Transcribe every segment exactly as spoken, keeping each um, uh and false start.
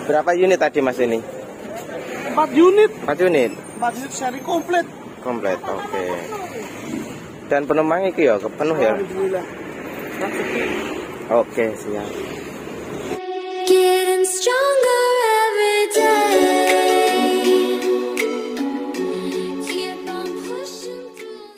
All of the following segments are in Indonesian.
Berapa unit tadi Mas ini? empat unit. empat unit. empat unit seri komplit. Komplit. Oke. Okay. Dan penumpang iki ya penuh ya? Alhamdulillah. Oke, okay, siap. Getting stronger every day. Keep on pushing through.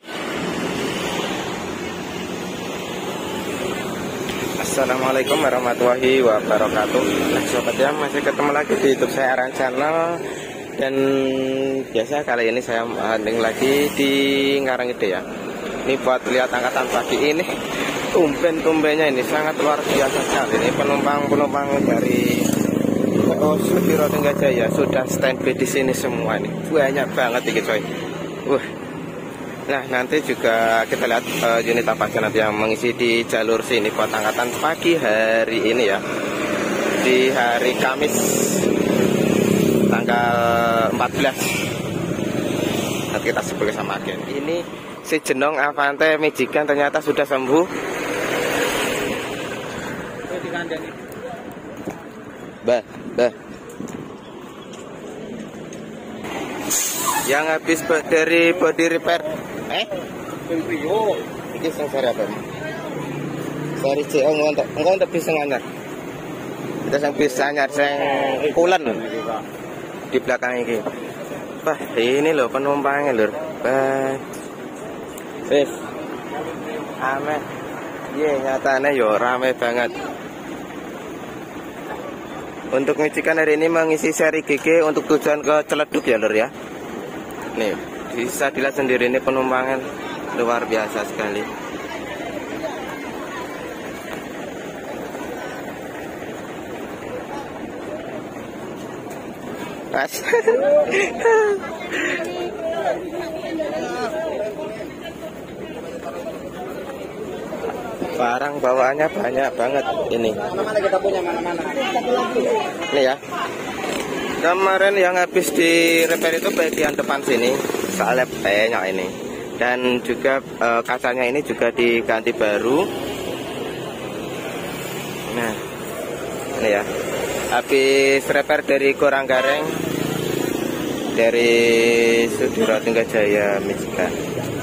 Assalamualaikum warahmatullahi wabarakatuh. Nah sobat ya, masih ketemu lagi di YouTube saya Aran Channel. Dan biasa kali ini saya hunting lagi di Ngaranggede ya. Ini buat lihat angkatan pagi ini. Tumben-tumbennya ini sangat luar biasa sekali. Ini penumpang-penumpang dari P O Sudiro Tenggajaya sudah standby di sini semua nih. Banyak banget ini coy. Wah. Nah nanti juga kita lihat uh, unit apa aja nanti yang mengisi di jalur sini buat angkatan pagi hari ini ya. Di hari Kamis tanggal empat belas. Nanti kita sebagai sama agen. Ini si Jenong Avante Majikan ternyata sudah sembuh. Bah, bah. Yang habis dari body repair. Eh? Yo, iki sing sari apa? Sari C O ngontok, ngontok bisa nganyar. Kita sing bisa nyar sing kulen di belakang ini. Wah, ini loh penumpangnya lur. Bah. Wis. Ame. Iya, nyatanya yo rame banget. Untuk Majikan hari ini mengisi seri G G untuk tujuan ke Ciledug ya lur ya. Nih, bisa dilihat sendiri ini penumpangnya luar biasa sekali. Mas. Barang bawaannya banyak banget ini. Mana kita punya mana-mana. Ini ya. Kemarin yang habis di repair itu bagian depan sini, soalnya banyak ini. Dan juga e, kacanya ini juga diganti baru. Nah, ini ya. Habis repair dari Gorang Gareng, dari Sudiro Tenggajaya Majikan.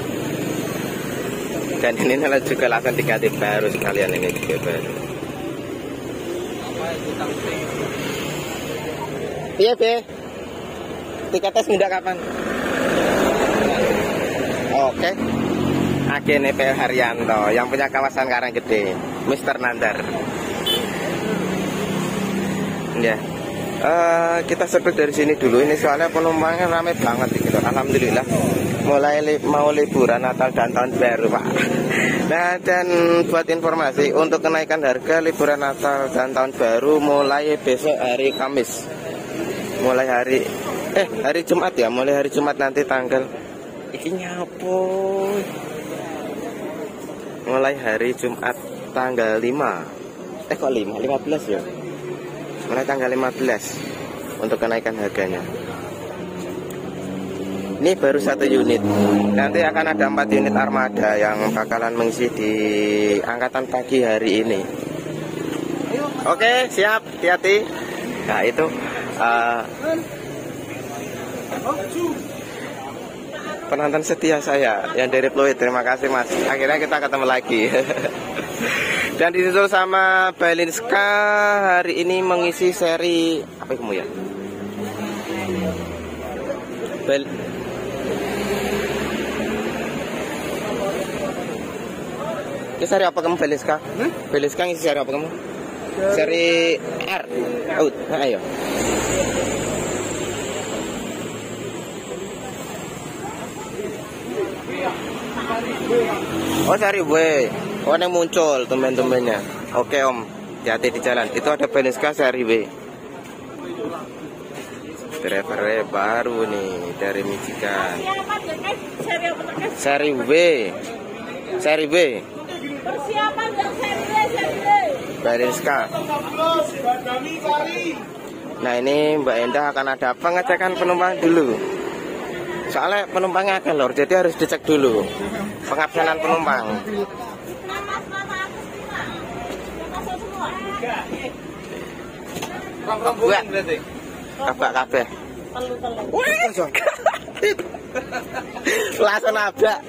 Dan ini juga langsung diganti baru sekalian ini juga baru. Iya be, tiket tes minta kapan? Oke, Agen P L Haryanto yang punya kawasan Ngaranggede, Mister Nandar. Ya, uh, kita sebut dari sini dulu. Ini soalnya penumpangnya ramai banget gitu. Alhamdulillah, mulai li mau liburan Natal dan Tahun Baru Pak. Nah dan buat informasi untuk kenaikan harga liburan Natal dan Tahun Baru mulai besok hari Kamis. Mulai hari eh hari Jumat ya, mulai hari Jumat nanti tanggal iki nyapo. Mulai hari Jumat tanggal lima. Eh kok lima? lima belas ya. Mulai tanggal lima belas untuk kenaikan harganya. Ini baru satu unit. Nanti akan ada empat unit armada yang bakalan mengisi di angkatan pagi hari ini. Oke, siap, hati-hati. Nah, itu Uh, penonton setia saya yang dari Pluit, terima kasih mas. Akhirnya kita ketemu lagi. Dan disusul sama Balinska hari ini mengisi seri apa kamu ya? Bal Ini seri apa kamu Balinska? Hmm? Balinska ngisi seri apa kamu? Seri R. Out. Nah, ayo. Oh sari W. Oh yang muncul teman-temannya. Oke om, hati di jalan. Itu ada Balinska seri W. Driver baru nih dari Majikan. Seri W. Seri W. Persiapan dan seri W, seri W. Balinska. Nah ini Mbak Endah akan ada pengecekan penumpang dulu. Soalnya penumpangnya agak lor, jadi harus dicek dulu pengabsenan penumpang. Buat kabak kabeh. Langsung nabrak.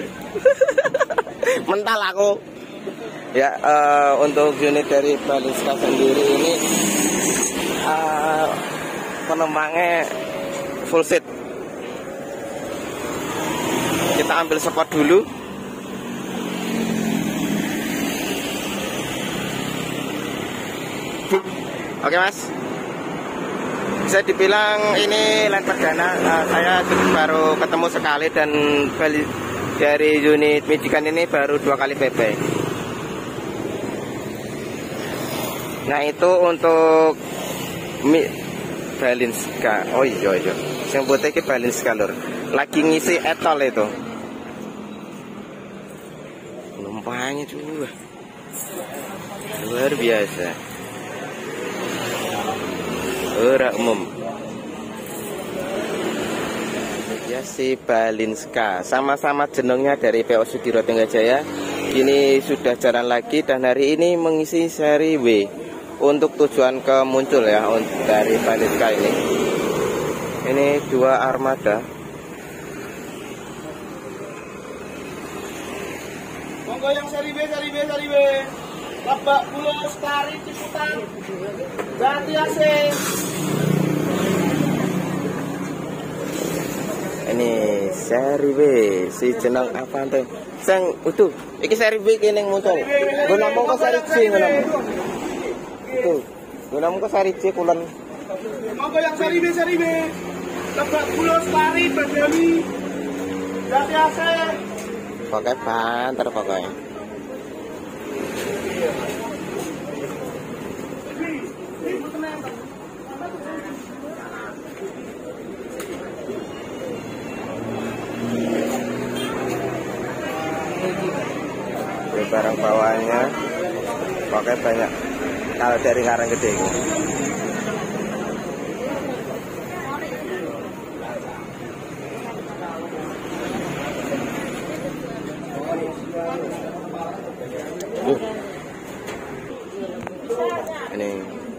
Mental aku. Ya, uh, untuk unit dari Balinska sendiri ini uh, penumpangnya full seat. Kita ambil spot dulu. Oke mas, bisa dibilang ini land perdana. uh, Saya baru ketemu sekali dan dari unit Michigan ini baru dua kali P P. Nah itu untuk Mi Balinska. Oh iya iya, yang putih ke Balinska lur. Lagi ngisi etol itu. Penumpangnya juga luar biasa. Ora umum. Ya si Balinska, sama-sama jenengnya dari P O Sudiro Tenggajaya. Ini sudah jalan lagi dan hari ini mengisi seri W untuk tujuan ke Muncul ya dari Balinska ini. Ini dua armada. Monggo yang seri B, seri B, seri B. Lebak Bulus, Kari, Ciputan, ganti A C. Ini seri B, si jeneng apa tuh? Sang utuh, iki seri B kene Muncul. Gue namung ke seri C ngono. Itu, gue namung ke seri C kulon. Monggo yang seri B, seri B. Lebak Bulus, Kari, Badami, ganti A C. Pakai banter pokoknya. Barang bawaannya pakai banyak kalau dari Karang Gede ini. Uh. Ini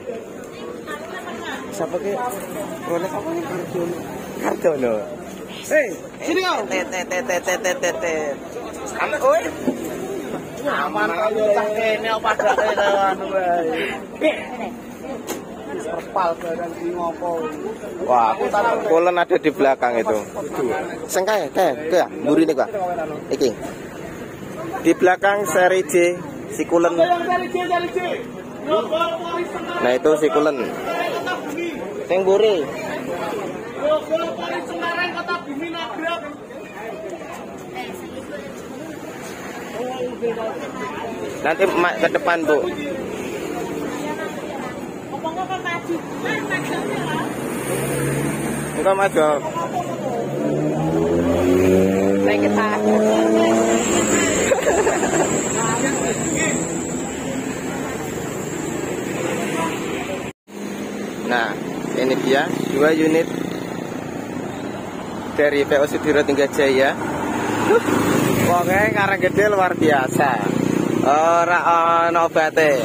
siapa ke? Roles apa nih? Kartono. Hei, sini kau. Tete tete tete tete. Anak oi. Aman kalau cah kene apa gak anu wae. Terpal barang sing ngopo. Wah, kulon ada di belakang itu. Sengkai, kayak, kayak, mburi nih kak. Iki. Di belakang seri C, si kulon. Nah itu si kulon. Sing mburi. Nanti mak ke depan bu. Enggak maju. Naik kita. Nah, ini dia dua unit dari P O Sudiro Tenggajaya. Pokoknya Karang Gede luar biasa. Ora ono obate.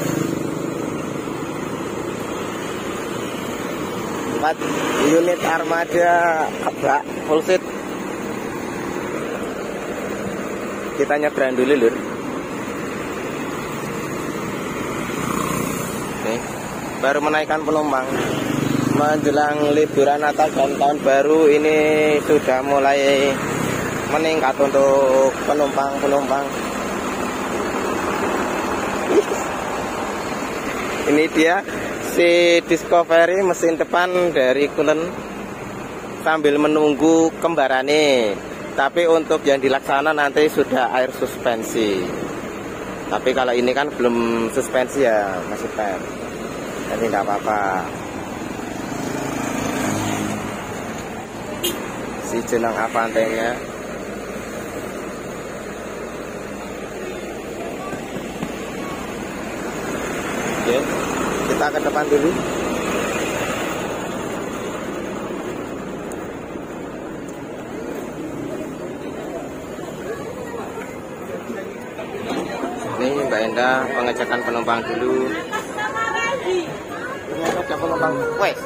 Empat unit armada kabak full seat. Kita nyebrang dulu lur. Nih, baru menaikkan penumpang. Menjelang liburan Natal dan tahun baru ini sudah mulai meningkat untuk penumpang-penumpang. Ini dia si Discovery mesin depan dari Kulon sambil menunggu kembarane. Tapi untuk yang dilaksana nanti sudah air suspensi. Tapi kalau ini kan belum suspensi ya, masih pem. Jadi tidak apa-apa. Si jenang Avantenya. Oke, kita ke depan dulu. Ini Mbak Enda pengecekan penumpang dulu. Ternyata dapat penumpang. Wes.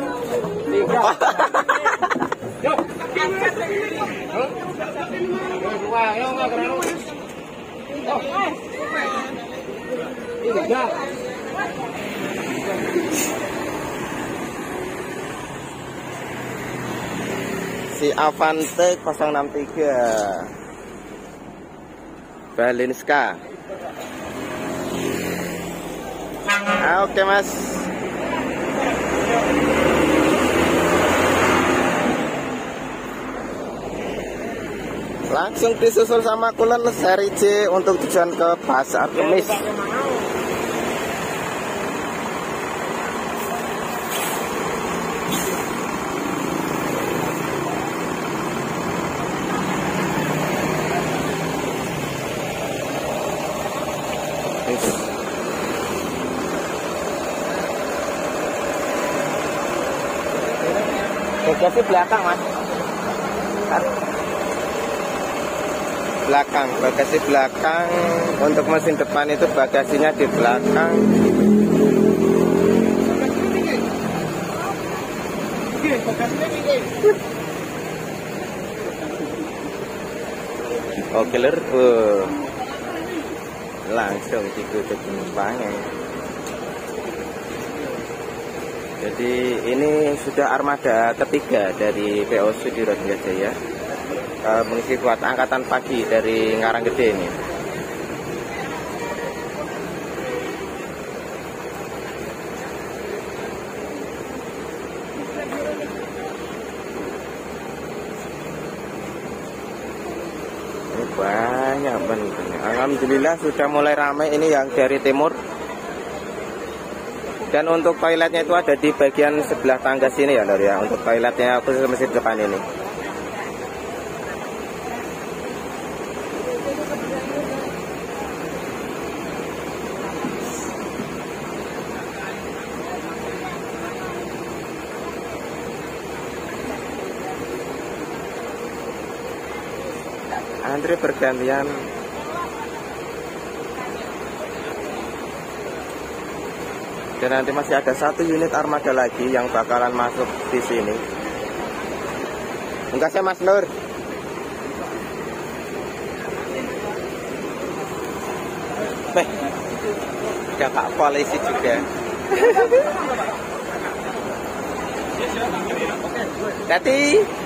Si Avante nol enam tiga Balinska. Ah, oke mas. Langsung disusul sama Kulon seri C untuk tujuan ke Pasar Kemis. Bagasi belakang mas. Belakang, bagasi belakang. Untuk mesin depan itu bagasinya di belakang. Oh killer, uh. langsung ditutup penumpangnya. Jadi ini sudah armada ketiga dari P O Sudirot Jaya e, mengisi kuat angkatan pagi dari Ngaranggede ini. Ini banyak banget. Alhamdulillah sudah mulai ramai ini yang dari timur. Dan untuk toiletnya itu ada di bagian sebelah tangga sini ya Lor ya. Untuk toiletnya khusus mesin depan ini. Antri bergantian. Dan nanti masih ada satu unit armada lagi yang bakalan masuk di sini. Enggak saya Mas Nur. Eh, ada Pak Polisi juga. Hati.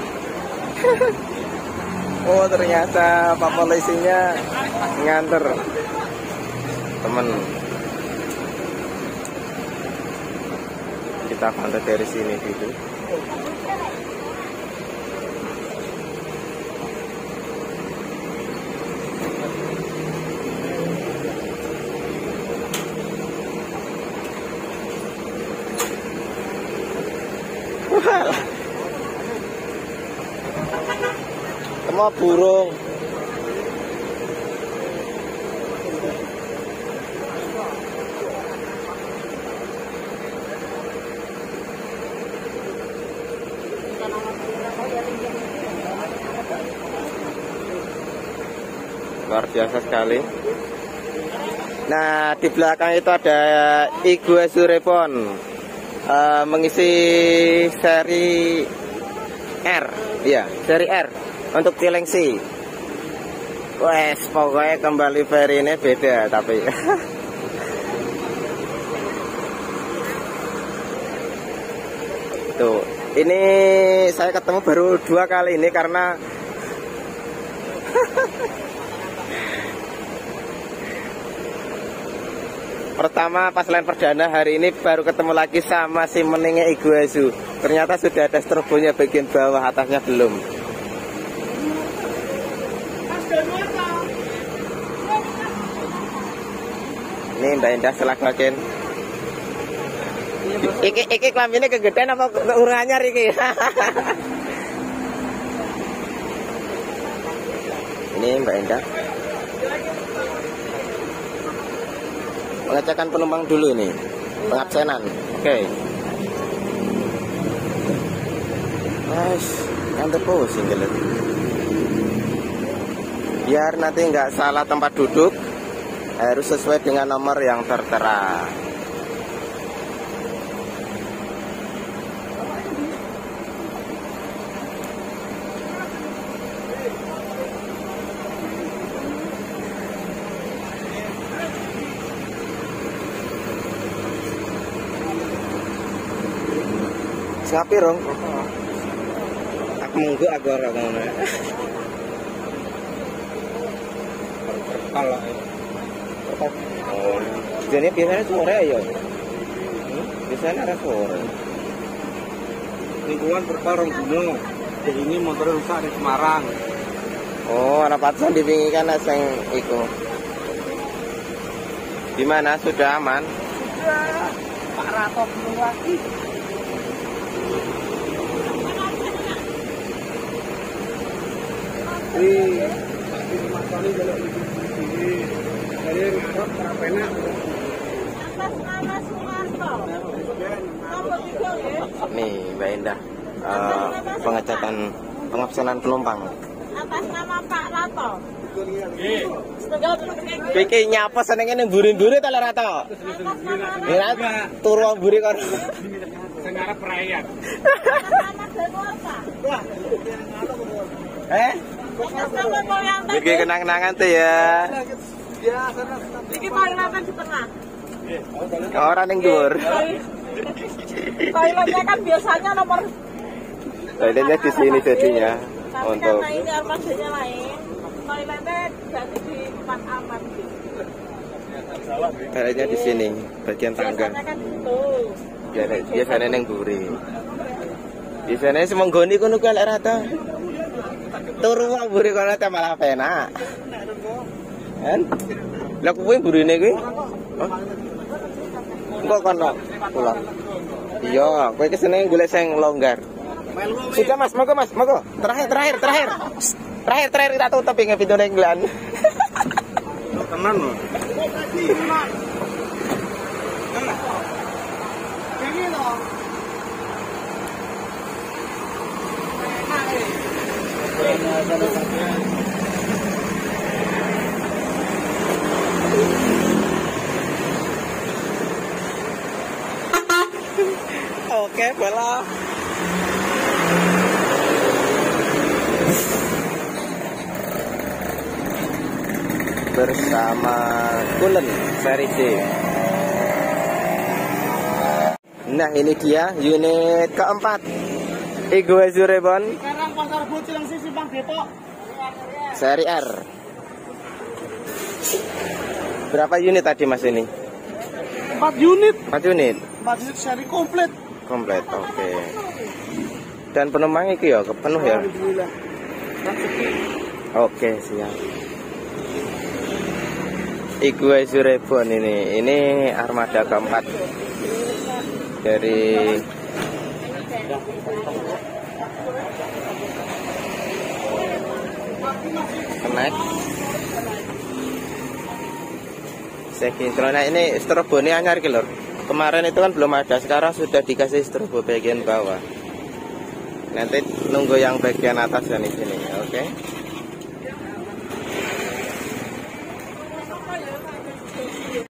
Oh ternyata Pak Polisinya nganter temen. Kita pantau dari sini dulu. Semua burung. Luar biasa sekali. Nah di belakang itu ada Iguazu Repon uh, mengisi seri R, ya seri R untuk Cilengsi. Wes pokoknya kembali ferry ini beda tapi. Tuh ini saya ketemu baru dua kali ini karena pertama pas lain perdana, hari ini baru ketemu lagi sama si meningnya Iguazu. Ternyata sudah ada strobonya bagian bawah, atasnya belum. Ini Mbak Indah selak-lakin. Iki iki kelaminnya kegedean apa urung anyar iki? Ini Mbak Indah. Pengecekan penumpang dulu ini, pengabsenan. Oke. Okay. Nice, nanti pusing gitu. Biar nanti nggak salah tempat duduk, harus sesuai dengan nomor yang tertera. ngapi rong. Aku munggu aku ora ngono. Kalau oh, jadi biasanya sore ya. Hmm? Biasanya ada sore. Lingkungan berparong gunung. Jadi ini motor rusak di Semarang. Oh, anak patsan dipingikan sing iku. Di mana sudah aman? Sudah. Pak Rato belum lagi. Iya. Tapi Mas Tony belum ini. Jadi ngarep terapena. Atas nama Sumarto. Nomor tiga ya. Nih, Mbak Indah. Uh, pengecatan pengabsenan penumpang. Atas nama Pak Rato. Iki nyapa senenge ning mburi-mburi ta lho Rato? Ya turu mburi kon. Sing ngarep perayaan. Atas nama Denwarta. Eh? Atas nama Moyang Tadi. Iki kenang-kenangan tuh ya. Iki toiletnya di tengah. Orang ning dhuwur. Toiletnya kan biasanya nomor. Toiletnya di sini jadinya. Tapi Untuk karena ini armadanya lain, toiletnya jadi di tempat aman gitu. toiletnya di sini, bagian tangga. Biasanya kan gitu. Biasanya biasanya neng buri. Biasanya semenggoni kono ku lek rata. Turu wae buri kono teh malah penak. Kan? Lah kuwi burine kuwi. Engko kono pulang. Iya, kowe kesene golek sing longgar. Sudah Mas, moga Mas, moga. Terakhir, terakhir, terakhir. Terakhir, terakhir kita tutup ya video nenggelan. Tenan loh. Ini loh. Oke, bola. Bersama Kulen seri C. Nah, ini dia unit keempat Igo Azurebon Sekarang pasar bocil yang sisi Bang Depok. seri R. Berapa unit tadi Mas ini? empat unit. empat unit. empat unit seri komplit. Komplit, oke. Dan penumpang itu ya penuh ya? Alhamdulillah. Oke, siap. Igo Azurebon ini, ini armada keempat dari Kenek. Sekintro. Nah ini strobo ini anyar gitu lho. Kemarin itu kan belum ada, sekarang sudah dikasih strobo bagian bawah. Nanti nunggu yang bagian atas dan di sini, oke?